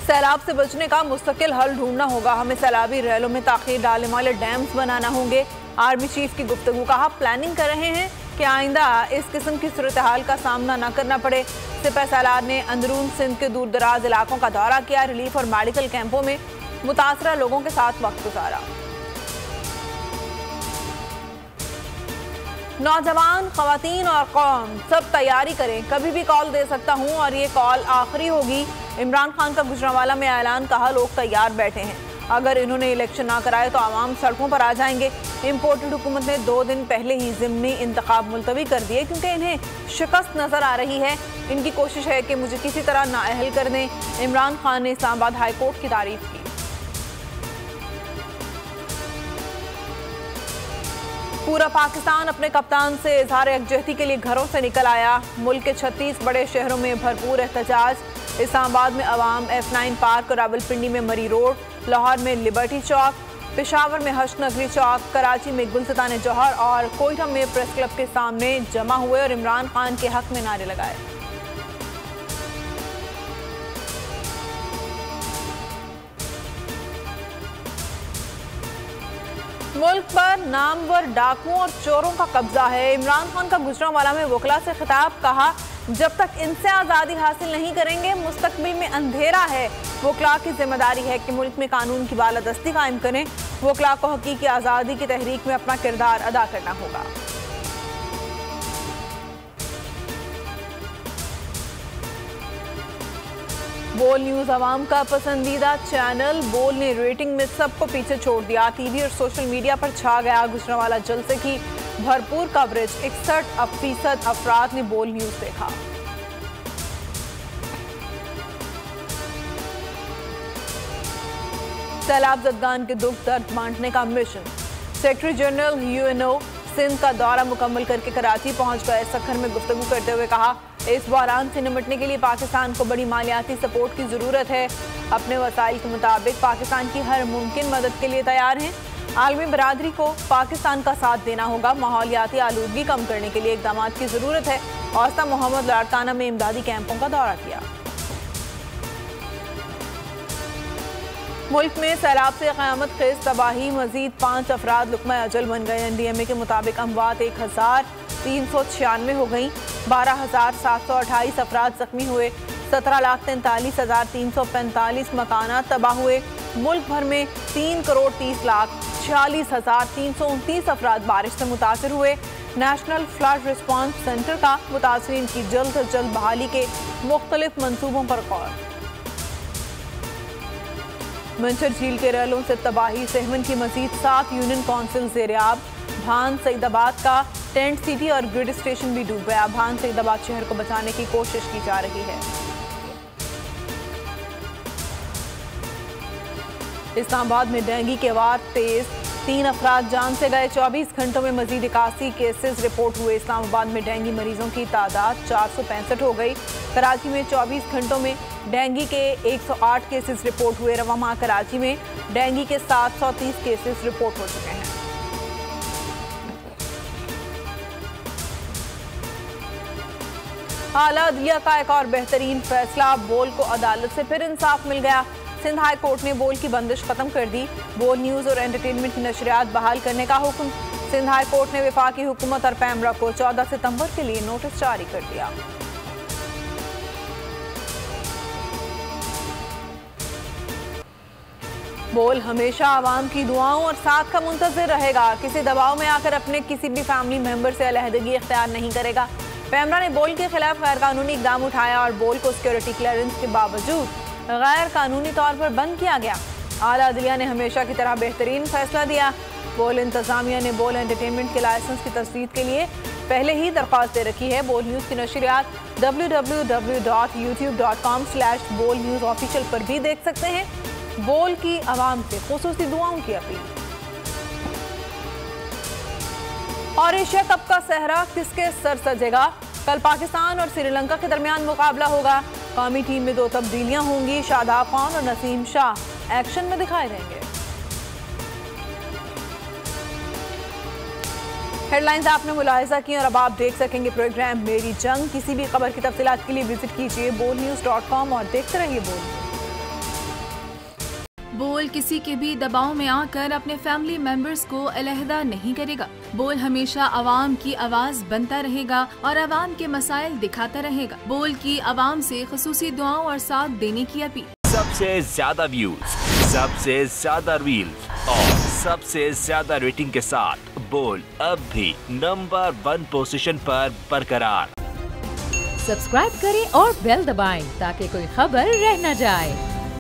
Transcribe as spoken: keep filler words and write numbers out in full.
सैलाब से बचने का मुस्तकिल हल ढूंढना होगा। हमें सैलाबी रैलों में ताख़ीर डालने वाले डैम्स बनाना होंगे। आर्मी चीफ की गुफ्तगू। कहा, प्लानिंग कर रहे हैं कि आइंदा इस किस्म की सूरत हाल का सामना न करना पड़े। सिपह सालार ने अंदरून सिंध के दूर दराज इलाकों का दौरा किया। रिलीफ और मेडिकल कैंपों में मुतासरा लोगों के साथ वक्त गुजारा। नौजवान, खवातीन और कौम सब तैयारी करें, कभी भी कॉल दे सकता हूं और ये कॉल आखिरी होगी। इमरान खान का गुजरांवाला में ऐलान। कहा, लोग तैयार बैठे हैं, अगर इन्होंने इलेक्शन ना कराए तो आवाम सड़कों पर आ जाएंगे। इम्पोर्टेड हुकूमत ने दो दिन पहले ही ज़िमनी इंतखाब मुलतवी कर दिए क्योंकि इन्हें शिकस्त नजर आ रही है। इनकी कोशिश है कि मुझे किसी तरह नाअहल कर दें। इमरान खान ने इस्लामाबाद हाई कोर्ट की तारीफ की। पूरा पाकिस्तान अपने कप्तान से इजहार यकजहती के लिए घरों से निकल आया। मुल्क के छत्तीस बड़े शहरों में भरपूर एहतजाज। इस्लामाबाद में अवाम एफ नाइन पार्क, रावलपिंडी में मरी रोड, लाहौर में लिबर्टी चौक, पेशावर में हशनगरी चौक, कराची में गुलसितान जौहर और कोयटा में प्रेस क्लब के सामने जमा हुए और इमरान खान के हक में नारे लगाए। मुल्क पर नामवर डाकुओं और चोरों का कब्जा है। इमरान खान का गुजरांवाला में वकला से खिताब। कहा, जब तक इनसे आज़ादी हासिल नहीं करेंगे मुस्तकबिल में अंधेरा है। वकला की जिम्मेदारी है कि मुल्क में कानून की बालादस्ती कायम करें। वकला को हकीकी आज़ादी की तहरीक में अपना किरदार अदा करना होगा। बोल न्यूज आवाम का पसंदीदा चैनल। बोल ने रेटिंग में सबको पीछे छोड़ दिया। टीवी और सोशल मीडिया पर छा गया गुजरांवाला जलसे की भरपूर कवरेज। इकसठ फीसद अफराद ने बोल न्यूज देखा। सैलाब ज़दगान के दुख दर्द बांटने का मिशन। सेक्रेटरी जनरल यूएनओ सिंध का दौरा मुकम्मल करके कराची पहुंच गए। सखर में गुफ्तगू करते हुए कहा, इस बहरान से निपटने के लिए पाकिस्तान को बड़ी मालियाती सपोर्ट की ज़रूरत है। अपने वसाइल के मुताबिक पाकिस्तान की हर मुमकिन मदद के लिए तैयार हैं। आलमी बरादरी को पाकिस्तान का साथ देना होगा। माहौलियाती आलूदगी कम करने के लिए इक़दाम की ज़रूरत है। औसा मोहम्मद लाड़काना में इमदादी कैंपों का दौरा किया। मुल्क में सैलाब से क़यामत खेज़ तबाही। मजीद पाँच अफराद लुक़मा अजल बन गए। एन डी एम ए के मुताबिक अमवात एक हज़ार तीन सौ छियानवे हो गई। बारह हज़ार सात सौ अट्ठाईस अफराद जख्मी हुए। सत्रह लाख तैंतालीस हज़ार तीन सौ पैंतालीस मकानात तबाह हुए। मुल्क भर में तीन करोड़ तीस लाख छियालीस हज़ार तीन सौ उनतीस अफराद बारिश से मुतासर हुए। नेशनल फ्लड रिस्पॉन्स सेंटर का मुतासरीन की जल्द अज जल्द बहाली के मुख्तलिफ मनसूबों पर गौर। मंचर झील के रैलों से तबाही। सहमन की मजीद सात यूनियन काउंसिल ज़ेर-ए-आब। भान सईदाबाद का टेंट सिटी और ग्रिड स्टेशन भी डूब गया। भान सईदाबाद शहर को बचाने की कोशिश की जा रही है। इस्लामाबाद में डेंगू के वार तेज। तीन अफराद जान से गए। चौबीस घंटों में मजीद इक्यासी केसेस रिपोर्ट हुए। इस्लामाबाद में डेंगू मरीजों की तादाद चार सौ पैंसठ हो गई। कराची में चौबीस घंटों में डेंगू के एक सौ आठ केसेस रिपोर्ट हुए। रवा माह कराची में डेंगू के सात सौ तीस केसेस रिपोर्ट हो चुके हैं। आला अदलिया का एक और बेहतरीन फैसला। बोल को अदालत से फिर इंसाफ मिल गया। सिंध हाई कोर्ट ने बोल की बंदिश खत्म कर दी। बोल न्यूज़ और एंटरटेनमेंट की नशरियात बहाल करने का हुक्म। सिंध हाई कोर्ट ने वफाकी हुकूमत और पैमरा को चौदह सितंबर के लिए नोटिस जारी कर दिया। बोल हमेशा आवाम की दुआओं और साथ का मुंतज़िर रहेगा। किसी दबाव में आकर अपने किसी भी फैमिली मेंबर से अलहदगी इख्तियार नहीं करेगा। पैमरा ने बोल के खिलाफ गैर कानूनी इकदाम उठाया और बोल को सिक्योरिटी क्लियरेंस के बावजूद गैर कानूनी तौर पर बंद किया गया। आला अदलिया ने हमेशा की तरह बेहतरीन फैसला दिया। बोल इंतजामिया ने बोल एंटरटेनमेंट के लाइसेंस की तस्दीक के लिए पहले ही दरख्वास्त दे रखी है। बोल न्यूज़ की नशरियात W W W dot YouTube dot com slash Bol news official पर भी देख सकते हैं। बोल की आवाम से खुसूसी दुआओं की अपील। और एशिया कप का सहरा किसके सर सजेगा? कल पाकिस्तान और श्रीलंका के दरमियान मुकाबला होगा। कौमी टीम में दो तब्दीलियां होंगी। शादाब खान और नसीम शाह एक्शन में दिखाई देंगे। हेडलाइंस आपने मुलाहिजा की और अब आप देख सकेंगे प्रोग्राम मेरी जंग। किसी भी खबर की तफसीलात के लिए विजिट कीजिए बोल न्यूज़ डॉट कॉम और देखते रहिए बोल न्यूज़। बोल किसी के भी दबाव में आकर अपने फैमिली मेंबर्स को अलहदा नहीं करेगा। बोल हमेशा आवाम की आवाज बनता रहेगा और आवाम के मसाइल दिखाता रहेगा। बोल की आवाम से खुसूसी दुआओं और साथ देने की अपील। सबसे ज्यादा व्यूज, सबसे ज्यादा रील्स और सबसे ज्यादा रेटिंग के साथ बोल अब भी नंबर वन पोजीशन पर बरकरार। सब्सक्राइब करें और बेल दबाएं ताकि कोई खबर रह न जाए।